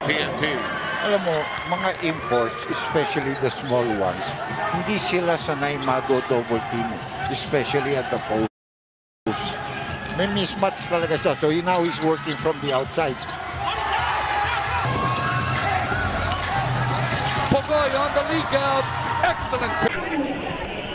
TNT. Alam mo, mga imports, especially the small ones, hindi sila sanay double team, especially at the post. May mismatch talaga siya. So now he's working from the outside. Pogoy on the leak out. Excellent.